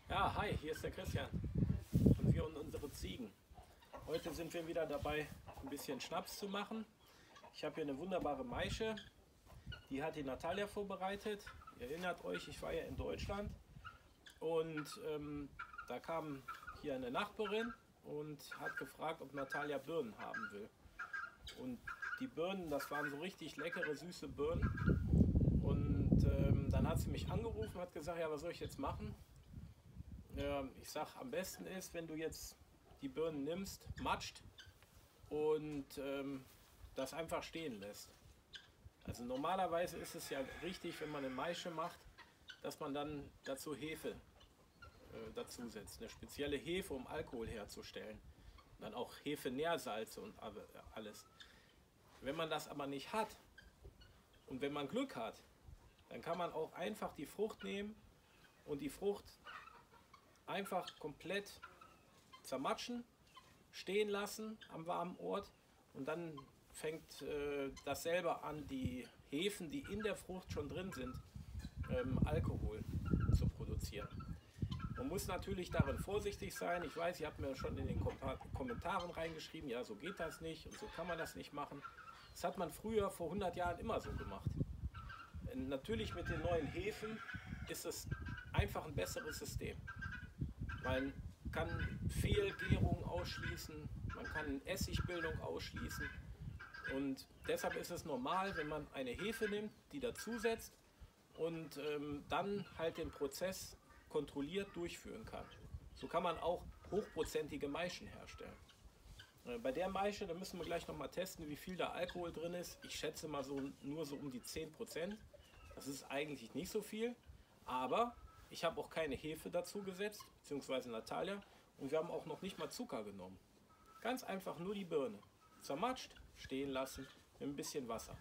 Ja, hi, hier ist der Christian und wir und unsere Ziegen. Heute sind wir wieder dabei, ein bisschen Schnaps zu machen. Ich habe hier eine wunderbare Maische, die hat die Natalia vorbereitet. Ihr erinnert euch, ich war ja in Deutschland und da kam hier eine Nachbarin und hat gefragt, ob Natalia Birnen haben will. Und die Birnen, das waren so richtig leckere, süße Birnen. Und dann hat sie mich angerufen, hat gesagt, ja, was soll ich jetzt machen? Ich sag, am besten ist, wenn du jetzt die Birnen nimmst, matscht und das einfach stehen lässt. Also normalerweise ist es ja richtig, wenn man eine Maische macht, dass man dann dazu Hefe dazu setzt. Eine spezielle Hefe, um Alkohol herzustellen. Und dann auch Hefenährsalze und alles. Wenn man das aber nicht hat und wenn man Glück hat, dann kann man auch einfach die Frucht nehmen und die Frucht einfach komplett zermatschen, stehen lassen am warmen Ort und dann fängt das selber an, die Hefen, die in der Frucht schon drin sind, Alkohol zu produzieren. Man muss natürlich darin vorsichtig sein. Ich weiß, ihr habt mir schon in den Kommentaren reingeschrieben, ja, so geht das nicht und so kann man das nicht machen. Das hat man früher vor 100 Jahren immer so gemacht. Natürlich mit den neuen Hefen ist es einfach ein besseres System. Man kann Fehlgärung ausschließen, man kann Essigbildung ausschließen. Und deshalb ist es normal, wenn man eine Hefe nimmt, die dazusetzt und dann halt den Prozess kontrolliert durchführen kann. So kann man auch hochprozentige Maischen herstellen. Bei der Maische, da müssen wir gleich nochmal testen, wie viel da Alkohol drin ist. Ich schätze mal so nur so um die 10%. Das ist eigentlich nicht so viel, aber ich habe auch keine Hefe dazu gesetzt, beziehungsweise Natalia. Und wir haben auch noch nicht mal Zucker genommen. Ganz einfach nur die Birne. Zermatscht, stehen lassen mit ein bisschen Wasser.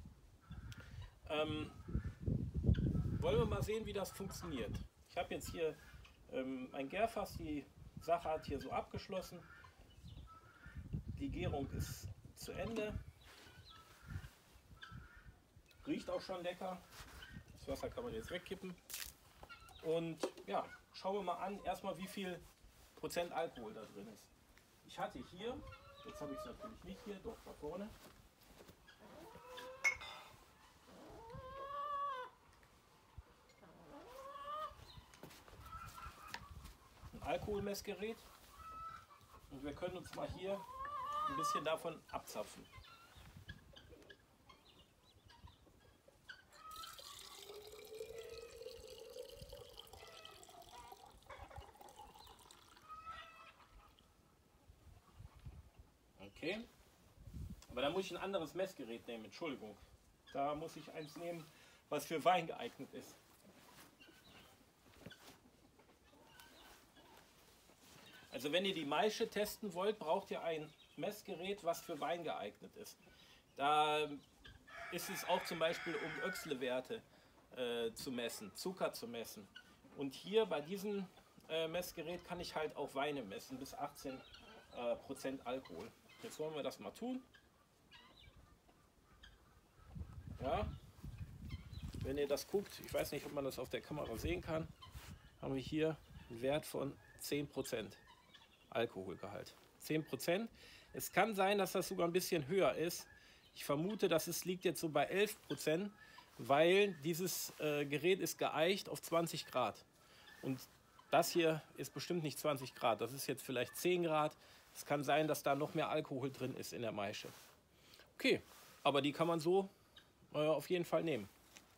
Wollen wir mal sehen, wie das funktioniert. Ich habe jetzt hier ein Gärfass, die Sache hat hier so abgeschlossen. Die Gärung ist zu Ende. Riecht auch schon lecker. Das Wasser kann man jetzt wegkippen. Und ja, schauen wir mal an, erstmal wie viel Prozent Alkohol da drin ist. Ich hatte hier, jetzt habe ich es natürlich nicht hier, doch da vorne, ein Alkoholmessgerät. Und wir können uns mal hier ein bisschen davon abzapfen. Okay, aber da muss ich ein anderes Messgerät nehmen, Entschuldigung. Da muss ich eins nehmen, was für Wein geeignet ist. Also wenn ihr die Maische testen wollt, braucht ihr ein Messgerät, was für Wein geeignet ist. Da ist es auch zum Beispiel, um Öchsle-Werte zu messen, Zucker zu messen. Und hier bei diesem Messgerät kann ich halt auch Weine messen, bis 18% Alkohol. Jetzt wollen wir das mal tun. Ja, wenn ihr das guckt, ich weiß nicht, ob man das auf der Kamera sehen kann, haben wir hier einen Wert von 10% Alkoholgehalt. 10%. Es kann sein, dass das sogar ein bisschen höher ist. Ich vermute, dass es liegt jetzt so bei 11%, weil dieses Gerät ist geeicht auf 20 Grad. Und das hier ist bestimmt nicht 20 Grad. Das ist jetzt vielleicht 10 Grad. Es kann sein, dass da noch mehr Alkohol drin ist in der Maische. Okay, aber die kann man so auf jeden Fall nehmen.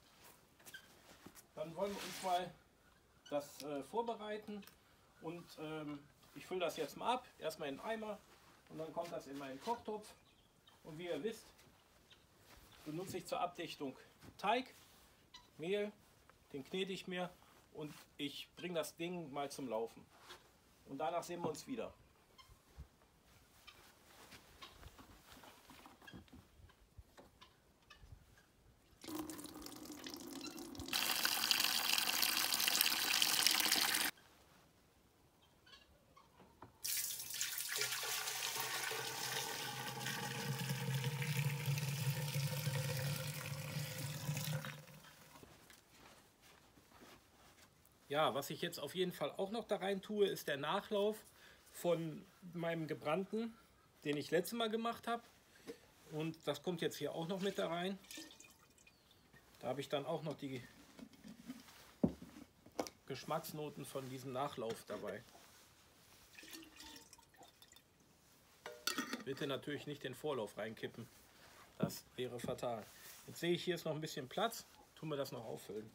Dann wollen wir uns mal das vorbereiten und ich fülle das jetzt mal ab, erstmal in den Eimer und dann kommt das in meinen Kochtopf. Und wie ihr wisst, benutze ich zur Abdichtung Teig, Mehl, den knete ich mir und ich bringe das Ding mal zum Laufen. Und danach sehen wir uns wieder. Ja, was ich jetzt auf jeden Fall auch noch da rein tue, ist der Nachlauf von meinem gebrannten, den ich letztes Mal gemacht habe. Und das kommt jetzt hier auch noch mit da rein. Da habe ich dann auch noch die Geschmacksnoten von diesem Nachlauf dabei. Bitte natürlich nicht den Vorlauf reinkippen. Das wäre fatal. Jetzt sehe ich, hier ist noch ein bisschen Platz. Tun wir das noch auffüllen.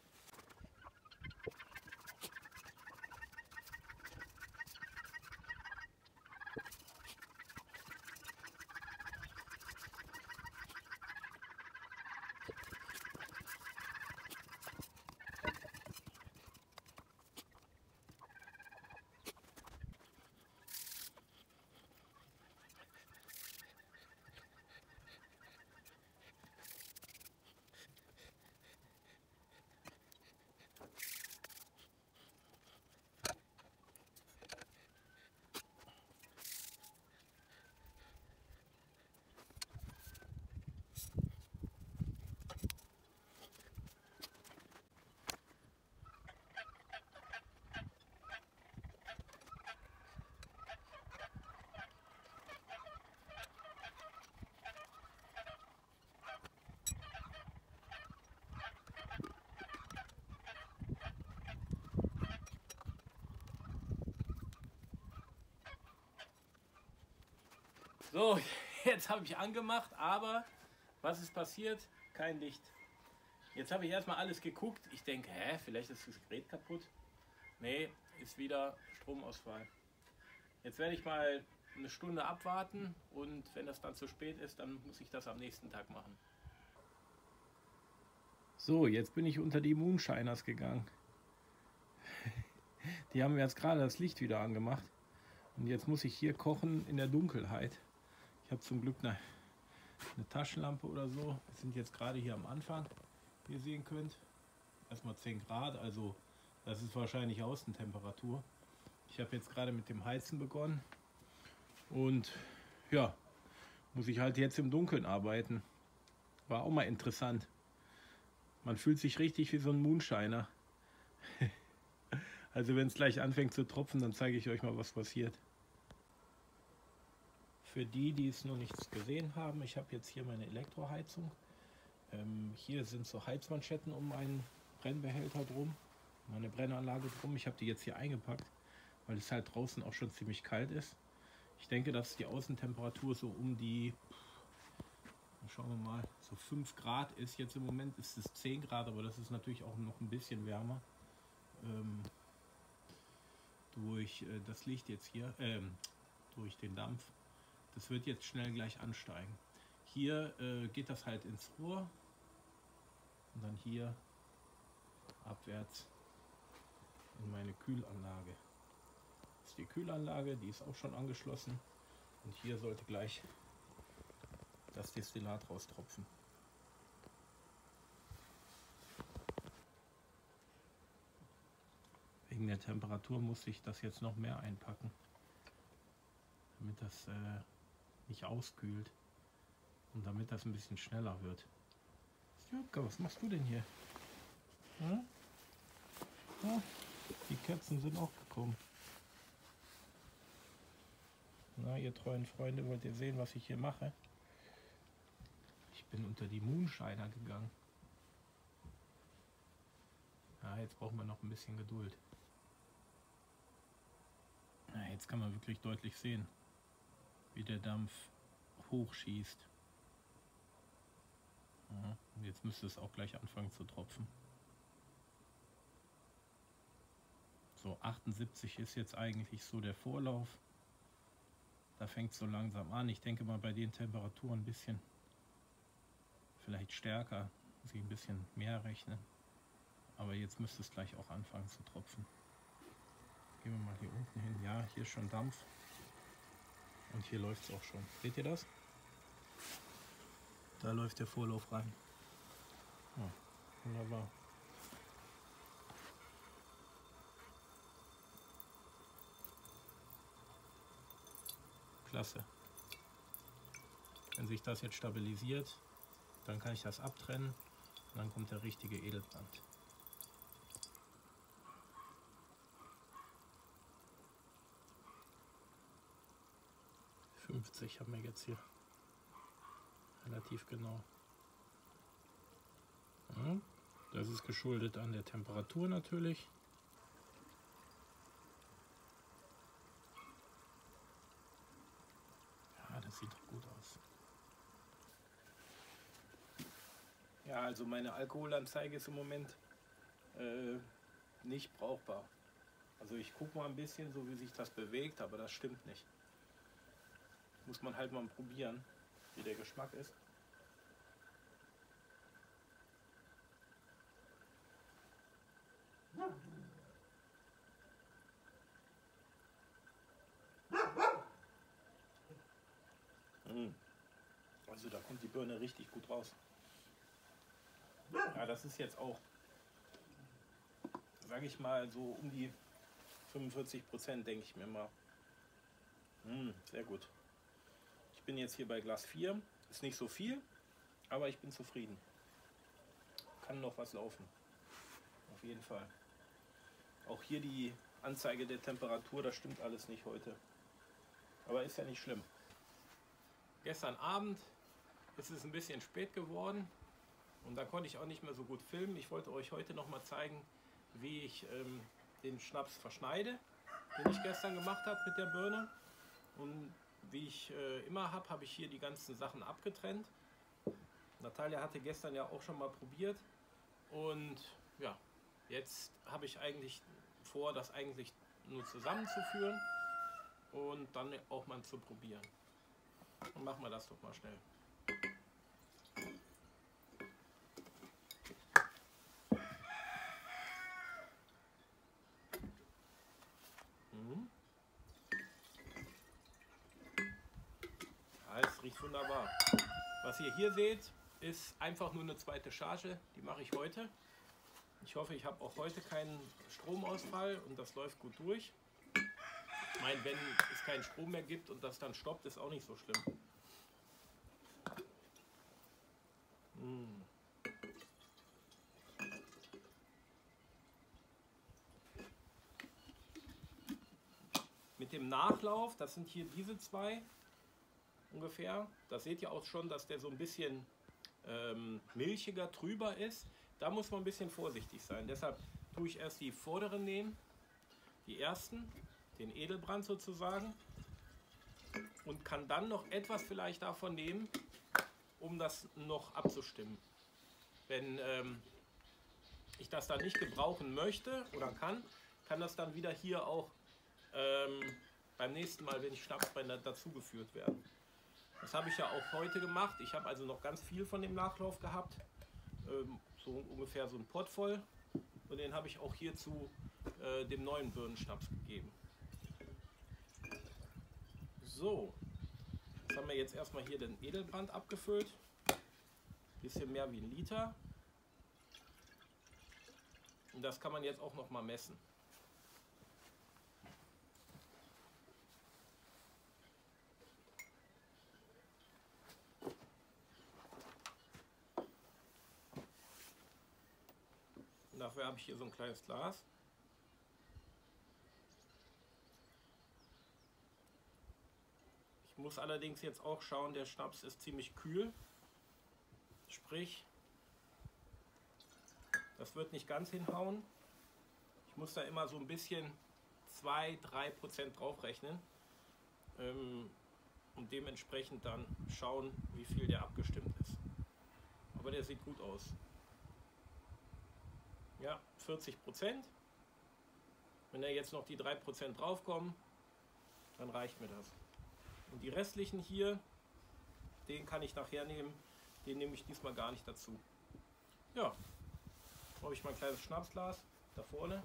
So, jetzt habe ich angemacht, aber was ist passiert? Kein Licht. Jetzt habe ich erstmal alles geguckt. Ich denke, vielleicht ist das Gerät kaputt. Nee, ist wieder Stromausfall. Jetzt werde ich mal eine Stunde abwarten und wenn das dann zu spät ist, dann muss ich das am nächsten Tag machen. So, jetzt bin ich unter die Moonshiners gegangen. Die haben jetzt gerade das Licht wieder angemacht. Und jetzt muss ich hier kochen in der Dunkelheit. Ich habe zum Glück eine Taschenlampe oder so. Wir sind jetzt gerade hier am Anfang, wie ihr sehen könnt. Erstmal 10 Grad, also das ist wahrscheinlich Außentemperatur. Ich habe jetzt gerade mit dem Heizen begonnen. Und ja, muss ich halt jetzt im Dunkeln arbeiten. War auch mal interessant. Man fühlt sich richtig wie so ein Moonshiner. Also wenn es gleich anfängt zu tropfen, dann zeige ich euch mal, was passiert. Für die, die es noch nichts gesehen haben, ich habe jetzt hier meine Elektroheizung. Hier sind so Heizmanschetten um einen Brennbehälter drum, meine Brennanlage drum. Ich habe die jetzt hier eingepackt, weil es halt draußen auch schon ziemlich kalt ist. Ich denke, dass die Außentemperatur so um die, schauen wir mal, so 5 Grad ist. Jetzt im Moment ist es 10 Grad, aber das ist natürlich auch noch ein bisschen wärmer. Durch das Licht jetzt hier, durch den Dampf. Das wird jetzt schnell gleich ansteigen. Hier geht das halt ins Rohr und dann hier abwärts in meine Kühlanlage. Das ist die Kühlanlage, die ist auch schon angeschlossen und hier sollte gleich das Destillat raustropfen. Wegen der Temperatur musste ich das jetzt noch mehr einpacken, damit das nicht auskühlt und damit das ein bisschen schneller wird. Jürgen, was machst du denn hier? Hm? Ja, die Katzen sind auch gekommen. Na, ihr treuen Freunde, wollt ihr sehen, was ich hier mache? Ich bin unter die Moonshiner gegangen. Ja, jetzt brauchen wir noch ein bisschen Geduld. Ja, jetzt kann man wirklich deutlich sehen, wie der Dampf hochschießt. Ja, und jetzt müsste es auch gleich anfangen zu tropfen. So 78 ist jetzt eigentlich so der Vorlauf. Da fängt es so langsam an. Ich denke mal bei den Temperaturen ein bisschen, vielleicht stärker, muss ich ein bisschen mehr rechnen. Aber jetzt müsste es gleich auch anfangen zu tropfen. Gehen wir mal hier unten hin. Ja, hier ist schon Dampf. Und hier läuft es auch schon. Seht ihr das? Da läuft der Vorlauf rein. Ja, wunderbar. Klasse. Wenn sich das jetzt stabilisiert, dann kann ich das abtrennen und dann kommt der richtige Edelbrand. 50 haben wir jetzt hier. Relativ genau. Ja, das ist geschuldet an der Temperatur natürlich. Ja, das sieht doch gut aus. Ja, also meine Alkoholanzeige ist im Moment nicht brauchbar. Also ich gucke mal ein bisschen, so wie sich das bewegt, aber das stimmt nicht. Muss man halt mal probieren, wie der Geschmack ist. Also da kommt die Birne richtig gut raus. Ja, das ist jetzt auch, sage ich mal, so um die 45%, denke ich mir mal. Sehr gut. Ich bin jetzt hier bei Glas 4. Ist nicht so viel, aber ich bin zufrieden. Kann noch was laufen. Auf jeden Fall. Auch hier die Anzeige der Temperatur, das stimmt alles nicht heute. Aber ist ja nicht schlimm. Gestern Abend ist es ein bisschen spät geworden und da konnte ich auch nicht mehr so gut filmen. Ich wollte euch heute noch mal zeigen, wie ich den Schnaps verschneide, den ich gestern gemacht habe mit der Birne. Und wie ich immer habe ich hier die ganzen Sachen abgetrennt. Natalia hatte gestern ja auch schon mal probiert und ja, jetzt habe ich eigentlich vor, das eigentlich nur zusammenzuführen und dann auch mal zu probieren. Und machen wir das doch mal schnell. Ja, es riecht wunderbar. Was ihr hier seht, ist einfach nur eine zweite Charge. Die mache ich heute. Ich hoffe, ich habe auch heute keinen Stromausfall und das läuft gut durch. Ich meine, wenn es keinen Strom mehr gibt und das dann stoppt, ist auch nicht so schlimm. Mit dem Nachlauf, das sind hier diese zwei ungefähr. Da seht ihr auch schon, dass der so ein bisschen milchiger, trüber ist. Da muss man ein bisschen vorsichtig sein. Deshalb tue ich erst die vorderen nehmen, die ersten, den Edelbrand sozusagen, und kann dann noch etwas vielleicht davon nehmen, um das noch abzustimmen. Wenn ich das dann nicht gebrauchen möchte oder kann das dann wieder hier auch beim nächsten Mal, wenn ich Schnaps dazugeführt werden. Das habe ich ja auch heute gemacht. Ich habe also noch ganz viel von dem Nachlauf gehabt, so ungefähr so ein Pott voll, und den habe ich auch hier zu dem neuen Birnenschnaps gegeben. So, jetzt haben wir jetzt erstmal hier den Edelbrand abgefüllt, bisschen mehr wie 1 Liter, und das kann man jetzt auch noch mal messen. Dafür habe ich hier so ein kleines Glas. Ich muss allerdings jetzt auch schauen, der Schnaps ist ziemlich kühl. Sprich, das wird nicht ganz hinhauen. Ich muss da immer so ein bisschen 2–3% draufrechnen und dementsprechend dann schauen, wie viel der abgestimmt ist. Aber der sieht gut aus. Ja, 40%. Wenn da jetzt noch die 3% draufkommen, dann reicht mir das. Und die restlichen hier, den kann ich nachher nehmen. Den nehme ich diesmal gar nicht dazu. Ja, habe ich mein kleines Schnapsglas da vorne.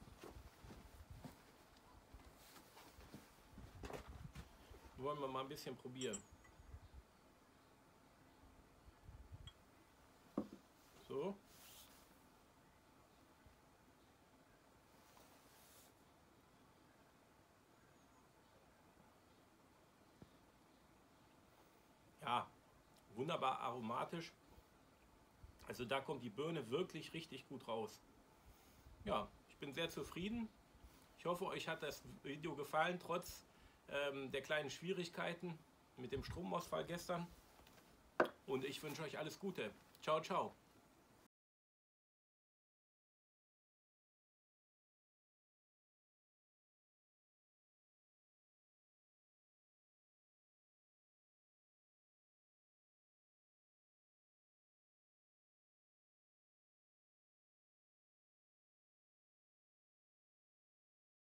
Wollen wir mal ein bisschen probieren. So. Ja, wunderbar aromatisch. Also da kommt die Birne wirklich richtig gut raus. Ja, ich bin sehr zufrieden. Ich hoffe, euch hat das Video gefallen, trotz der kleinen Schwierigkeiten. mit dem Stromausfall gestern. Und ich wünsche euch alles Gute. Ciao, ciao.